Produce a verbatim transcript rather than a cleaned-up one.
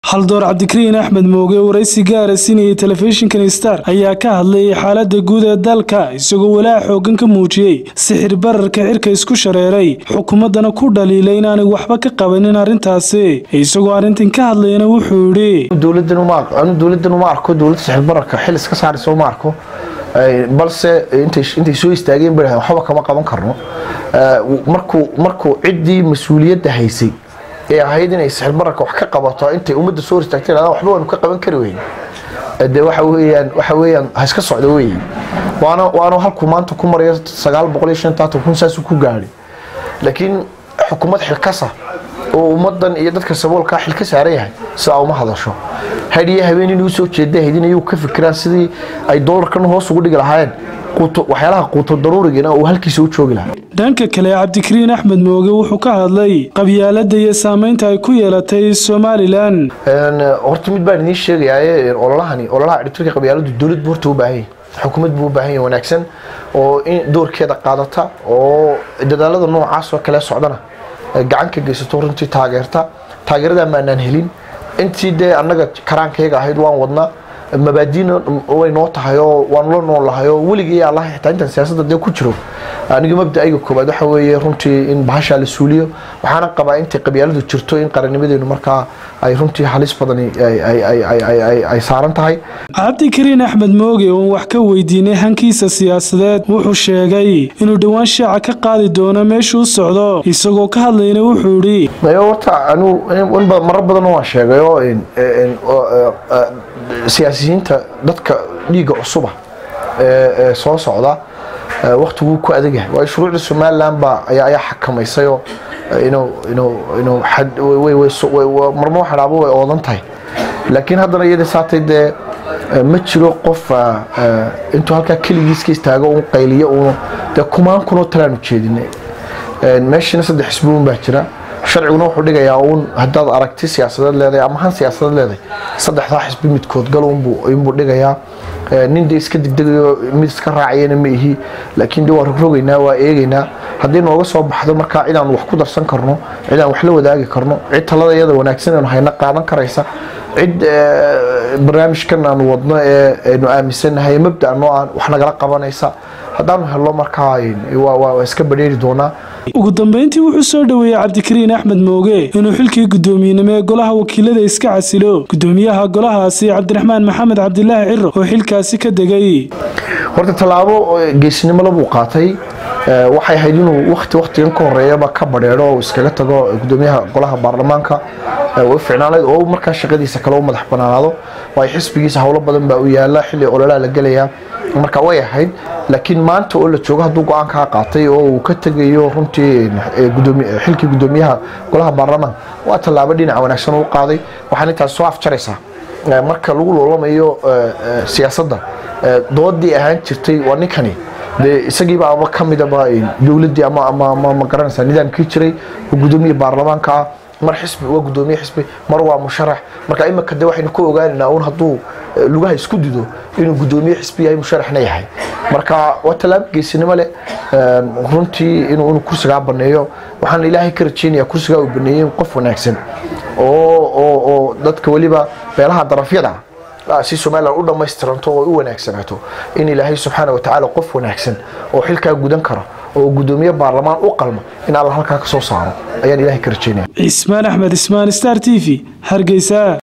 Haldoor Cabdikariin Axmed Mooge waraysi gaar ah siinay telefishinka Star ayaa ka hadlay xaaladda guud ee dalka isagoo walaac xooggan ka muujiyay sixir bararka xirka isku shareeray xukuumadana ku dhaliilay in aan waxba ka qabanin arintaasi isagoo arintan ka hadlayna wuxuu yiri dawladdan uma aqoon dawladdan uma arko dawladda sixir bararka xil iska saarayso uma arko balse intay intay soo istaageen baa waxba kama qaban karno markuu markuu cidii mas'uuliyadda haysay ee ahayd inay sixir bararka wax ka qabato intay ummadda soo istaagtay waxba waan ka qaban kari weyn ee waxa weeyaan waxa weeyaan ha iska socdo weey waana waana halku maanta ku mariyo sagaal boqol iyo shan kun saas ku gaari laakiin xukuumad xilkasa oo ummadan iyo dadka saboolka xilka saareeyahay saa uma hadasho hadiye habeenin uu soo jeeday hadinayuu ka fikiraan sidii ay dollarkan hoos ugu dhigi lahaayeen quuto waxyaalaha quuto daruuriga oo halkiisa u joogi lahaa dhanka kale Cabdikariin Axmed Mooge wuxuu ka hadlay qabyaaladda iyo saameynta ay ku yeelatay Somaliland een horta mid baan idin sheegayay ololahani ololaha dhibtirka qabyaaladdu dawlad buurta u baahay xukuumad buu u baahan wanaagsan oo in doorkeeda qaadata oo dadaalada noocaas oo kala socdana gacan ka geysato runtii taageerta taageerada ma aanan helin intii de annaga karaankayga ahayd waan wadnaa mabaadiina way noo tahay oo waan la noolahay oo waligeey Allah xitaa inta siyaasadda de ku jiro aniga mabda'ayga koobaad waxa weeye runtii in bahasha la suuliyo waxaana qabaa intii qabyaaladu jirto in qarannimadeenu markaa ay runtii halis badan ay ay ay ay ay ay saaran tahay Cabdikariin Axmed Mooge oo wax ka weydiinay hankiisa siyaasadeed wuxuu sheegay inuu dhawaan shaaca ka qaadi doono meesha uu socdo isagoo ka hadlayna wuxuu yiri mayorta anu marar badan oo sheegay oo in siyaasiyiinta dadka dhiiga cusub ee soo socda waqtigu ku adag yahay waa shuruucda Somaliland ba ayaa ayaa xakameysay oo inuu inuu inuu xad way way marmo xaraabo way oodan tahay laakiin haddana iyada saatay de ma jiro qof intuu halka kaligiis ka istaago oo qayliyo oo de kumaan kuno talaan u jeedinay meeshina saddex xisbuun baa jira sharciguna wuxuu dhigayaa uun haddaad aragti siyaasadeed leedahay ama han siyaasadeed leedahay saddexda xisbi midkood galoon buu inbuu dhigayaa nin de iska degdegayo mid iska raacayna ma ihi laakiin de waa rogrogaynaa waa eegaynaa haddii nooga soo baxdo markaa cidaan wax ku darsan karno cidaan wax la wadaagi karno cid talada iyada wanaagsan aan hayna qaadan karaysa cid barnaamijkan aan wadno ee aynu aaminsanahay mabda aan aan wax nagala qabanaysa haddaan helno markaa waa waa iska badheeri doonaa ugu dambeyntii wuxuu soo dhaweeyay Cabdikariin Axmed Mooge inuu xilkii gudoomiyenimo ee golaha wakiilada iska casilo gudoomiyaha golahaasi Cabdiraxmaan Maxamed Cabdilaahi Cirro oo xilkaasi ka degay horta talaabo geesinimo la buu qaatay waxay ahayd inuu waqti waqtigan ka horeeyaba ka badheero oo iskaga tago gudoomiyaha golaha baarlamaanka oo ficnaanay oo markaa shaqadiisa kale u madax banaanaado way xisbigiisa hawlo badan baa u yaala xilli ololaha la galaya marka way ahayd laakiin maanta oo la joogo haduu go'aan ka qaatay oo uu ka tagayo runtii gudoomiyaha xilkii gudoomiyaha golaha baarlamaanka waa talaabo dhinaca wanaagsan oo qaaday waxaan intaas soo afjaraysaa marka lagu loolamayo siyaasadda doodii ahaan jirtay waa ninkani de isagii baa ama kamida ba dawladii ama ama ma garanaysa nidaamkii jiray gudoomiyaha baarlamaanka mar xisbi waa gudoomiye xisbi mar waa musharax marka imika de waxaynu ku ogaanayna oo haduu lugaha isku dido inuu gudoomiye xisbi yahay musharaxna yahay marka waa talaab geesinimo leh runtii inuu inuu kursiga baneeyo waxaan ilaahay ka rajeynayaa kursiga uu baneeyay qof wanaagsan oo oo oo dadka waliba beelaha darafyada si Soomaaliland u dhameystiranto oo u wanaagsanaato in ilaahay subxaanahu wa ta'aala qof wanaagsan oo xilka gudan karo oo gudoomiye baarlamaan u qalmo in Allah halka ka soo saaro ayaan ilaahay ka rajeynayaa Ismaan Axmed Ismaan Star T V Hargeysa.